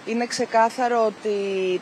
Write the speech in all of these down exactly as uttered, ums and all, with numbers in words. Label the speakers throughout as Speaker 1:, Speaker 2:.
Speaker 1: Είναι ξεκάθαρο ότι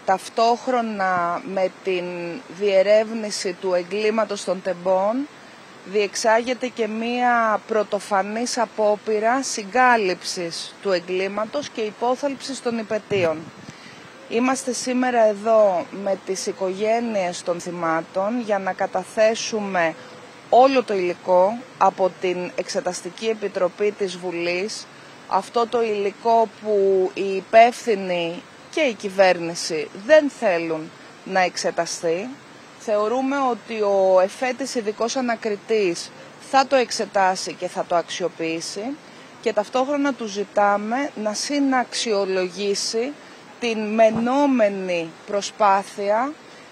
Speaker 1: ταυτόχρονα με την διερεύνηση του εγκλήματος των τεμπών διεξάγεται και μία πρωτοφανής απόπειρα συγκάλυψης του εγκλήματος και υπόθαλψης των υπαιτίων. Είμαστε σήμερα εδώ με τις οικογένειες των θυμάτων για να καταθέσουμε όλο το υλικό από την Εξεταστική Επιτροπή της Βουλής, αυτό το υλικό που οι υπεύθυνοι και η κυβέρνηση δεν θέλουν να εξεταστεί. Θεωρούμε ότι ο εφέτης ειδικός ανακριτής θα το εξετάσει και θα το αξιοποιήσει και ταυτόχρονα του ζητάμε να συναξιολογήσει την μενόμενη προσπάθεια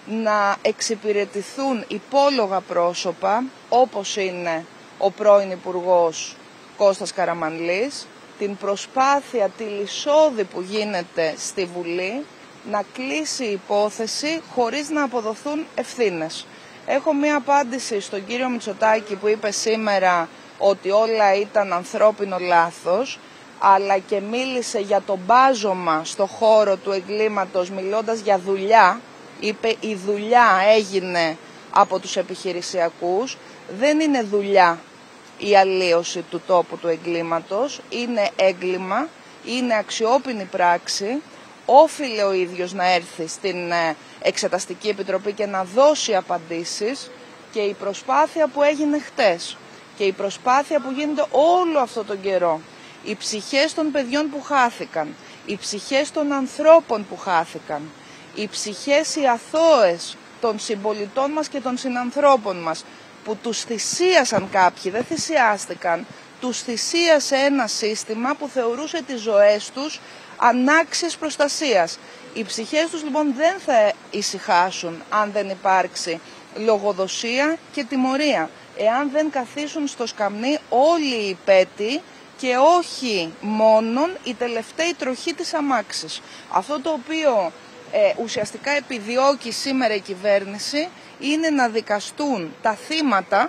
Speaker 1: να εξυπηρετηθούν υπόλογα πρόσωπα όπως είναι ο πρώην Υπουργός Κώστας Καραμανλής, την προσπάθεια τη λυσόδη που γίνεται στη Βουλή να κλείσει η υπόθεση χωρίς να αποδοθούν ευθύνες. Έχω μία απάντηση στον κύριο Μητσοτάκη που είπε σήμερα ότι όλα ήταν ανθρώπινο λάθος, αλλά και μίλησε για το μπάζωμα στο χώρο του εγκλήματος μιλώντας για δουλειά. Είπε η δουλειά έγινε από τους επιχειρησιακούς, δεν είναι δουλειά η αλλίωση του τόπου του εγκλήματος, είναι έγκλημα, είναι αξιόπινη πράξη. Όφιλε ο ίδιος να έρθει στην Εξεταστική Επιτροπή και να δώσει απαντήσεις και η προσπάθεια που έγινε χτες και η προσπάθεια που γίνεται όλο αυτό τον καιρό, οι ψυχές των παιδιών που χάθηκαν, οι ψυχές των ανθρώπων που χάθηκαν, οι ψυχές οι αθώες των συμπολιτών μας και των συνανθρώπων μας που τους θυσίασαν κάποιοι, δεν θυσιάστηκαν, τους θυσίασε ένα σύστημα που θεωρούσε τις ζωές τους ανάξιες προστασίας. Οι ψυχές τους λοιπόν δεν θα ησυχάσουν αν δεν υπάρξει λογοδοσία και τιμωρία, εάν δεν καθίσουν στο σκαμνί όλοι οι υπέτειοι και όχι μόνον η τελευταία τροχή της αμάξης. Αυτό το οποίο ε, ουσιαστικά επιδιώκει σήμερα η κυβέρνηση είναι να δικαστούν τα θύματα,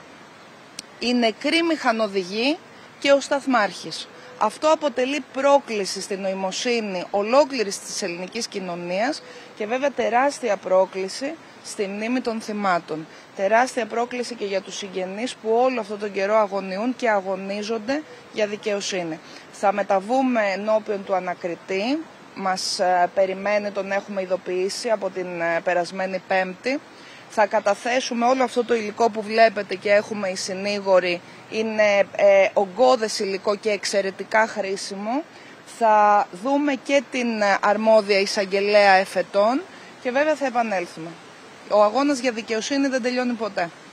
Speaker 1: οι νεκροί μηχανοδηγοί και ο σταθμάρχης. Αυτό αποτελεί πρόκληση στην νοημοσύνη ολόκληρης της ελληνικής κοινωνίας και βέβαια τεράστια πρόκληση στη μνήμη των θυμάτων. Τεράστια πρόκληση και για τους συγγενείς που όλο αυτόν τον καιρό αγωνιούν και αγωνίζονται για δικαιοσύνη. Θα μεταβούμε ενώπιον του ανακριτή, μας περιμένει, τον έχουμε ειδοποιήσει από την περασμένη Πέμπτη. Θα καταθέσουμε όλο αυτό το υλικό που βλέπετε και έχουμε οι συνήγοροι, είναι ε, ογκώδες υλικό και εξαιρετικά χρήσιμο. Θα δούμε και την αρμόδια εισαγγελέα εφετών και βέβαια θα επανέλθουμε. Ο αγώνας για δικαιοσύνη δεν τελειώνει ποτέ.